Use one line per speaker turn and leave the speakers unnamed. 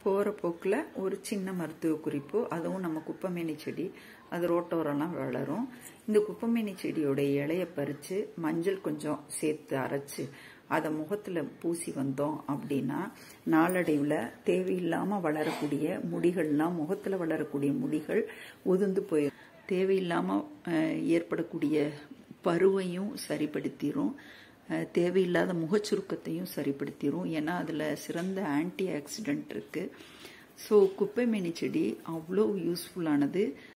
போகிற போக்கில் ஒரு சின்ன மருத்துவ குறிப்பு, அதுவும் நம்ம குப்பைமேனி செடி, அது ரோட்டோரெல்லாம் வளரும். இந்த குப்பைமேனி செடியோட இலையை பறித்து மஞ்சள் கொஞ்சம் சேர்த்து அரைச்சி அதை முகத்தில் பூசி வந்தோம் அப்படின்னா நாளடைவில் தேவையில்லாமல் வளரக்கூடிய முடிகள்லாம், முகத்தில் வளரக்கூடிய முடிகள் உதிர்ந்து போயிடும். தேவையில்லாமல் ஏற்படக்கூடிய பருவையும் சரிப்படுத்திடும், தேவையில்லாத முகச்சுருக்கத்தையும் சரிப்படுத்திடும். ஏன்னா அதில் சிறந்த ஆன்டி ஆக்சிடென்ட் இருக்குது. ஸோ குப்பைமேனி செடி அவ்வளோ யூஸ்ஃபுல்லானது.